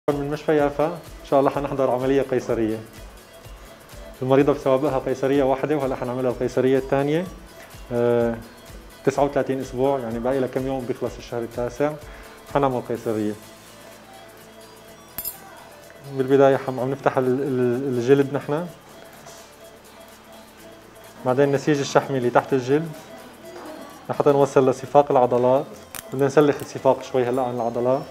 من مشفى يافا ان شاء الله حنحضر عمليه قيصريه. المريضه بسوابقها قيصريه واحده وهلا حنعملها القيصريه الثانيه. 39 اسبوع يعني باقي لها كم يوم بيخلص الشهر التاسع حنعمل قيصريه. بالبدايه عم نفتح الجلد نحن، بعدين النسيج الشحمي اللي تحت الجلد لحتى نوصل لصفاق العضلات. بدنا نسلخ الصفاق شوي هلا عن العضلات.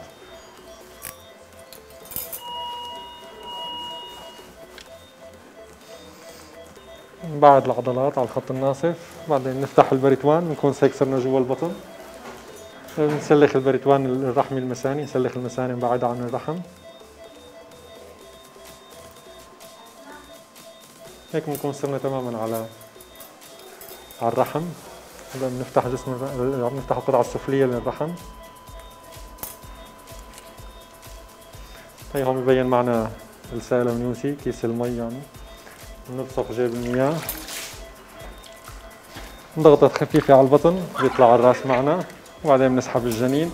بعد العضلات على الخط الناصف، بعدين نفتح البريتوان بنكون هيك صرنا جوا البطن. بنسلخ البريتوان الرحمي المثاني، نسلخ المثاني نبعدها عن الرحم. هيك بنكون صرنا تماما على الرحم. هلا بنفتح جسم بنفتح القطعة السفلية للرحم. هي هون ببين معنا السائل الامنيوسي، كيس المي يعني. بنبصق جيب المياه، ضغطة خفيفة على البطن بيطلع الراس معنا، وبعدين بنسحب الجنين.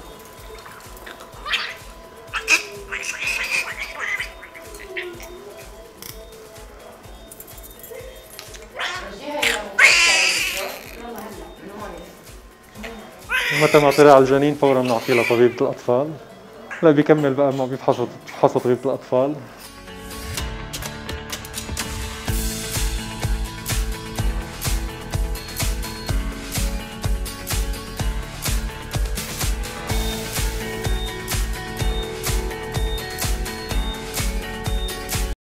متى ما طلع الجنين فورا بنعطيه لطبيبة الأطفال. لا بيكمل بقى ما بيفحصوا طبيبة الأطفال.